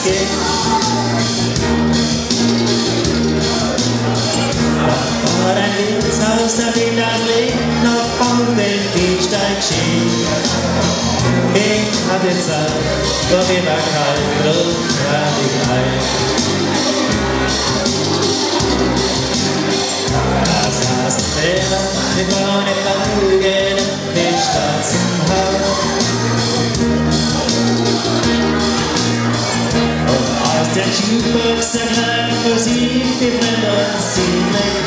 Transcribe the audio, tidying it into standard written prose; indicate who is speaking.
Speaker 1: geht. Da war ein Wirtshaus, da blieb das Licht noch auf dem Gehsteig stehen. Ich hatte Zeit, doch mir war kalt, drum trat ich ein. Da saß ein Fehler mit braunen Augen, mit schwarzem Haar. Und aus der Jukebox der kleinen Musik, die brennt uns ziemlich